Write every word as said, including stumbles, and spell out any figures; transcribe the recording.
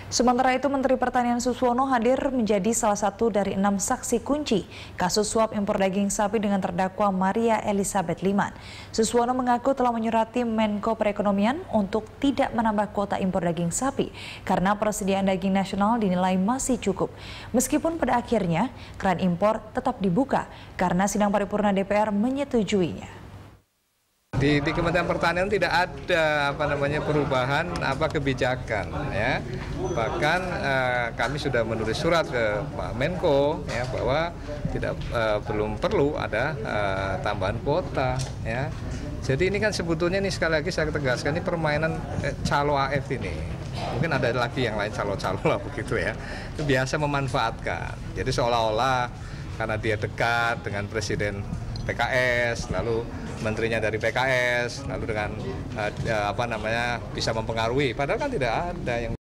Sementara itu, Menteri Pertanian Suswono hadir menjadi salah satu dari enam saksi kunci kasus suap impor daging sapi dengan terdakwa Maria Elizabeth Liman. Suswono mengaku telah menyurati Menko Perekonomian untuk tidak menambah kuota impor daging sapi karena persediaan daging nasional dinilai masih cukup. Meskipun pada akhirnya keran impor tetap dibuka karena sidang paripurna D P R menyetujuinya. Di, di Kementerian Pertanian tidak ada apa namanya perubahan apa kebijakan ya. Bahkan eh, kami sudah menulis surat ke Pak Menko ya bahwa tidak eh, belum perlu ada eh, tambahan kuota ya. Jadi ini kan sebetulnya ini sekali lagi saya tegaskan ini permainan eh, calo A F ini. Mungkin ada lagi yang lain calo-calo lah begitu ya. Itu biasa memanfaatkan. Jadi seolah-olah karena dia dekat dengan Presiden P K S, lalu menterinya dari P K S, lalu dengan uh, apa namanya bisa mempengaruhi. Padahal kan tidak ada yang